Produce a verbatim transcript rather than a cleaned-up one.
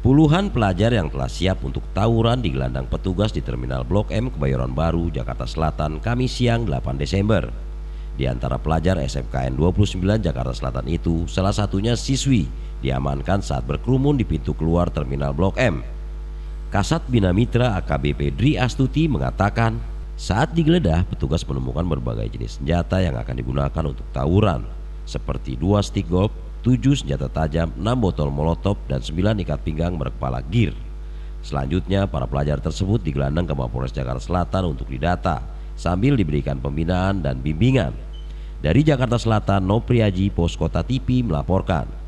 Puluhan pelajar yang telah siap untuk tawuran digelandang petugas di Terminal Blok M Kebayoran Baru, Jakarta Selatan, Kamis siang delapan Desember. Di antara pelajar S M K N dua puluh sembilan Jakarta Selatan itu, salah satunya siswi diamankan saat berkerumun di pintu keluar Terminal Blok M. Kasat Bina Mitra A K B P Dri Astuti mengatakan, saat digeledah petugas menemukan berbagai jenis senjata yang akan digunakan untuk tawuran, seperti dua stik golf, tujuh senjata tajam, enam botol molotov, dan sembilan ikat pinggang berkepala gir. Selanjutnya, para pelajar tersebut digelandang ke Mapolres Jakarta Selatan untuk didata, sambil diberikan pembinaan dan bimbingan. Dari Jakarta Selatan, Nopriaji, Pos Kota T V melaporkan.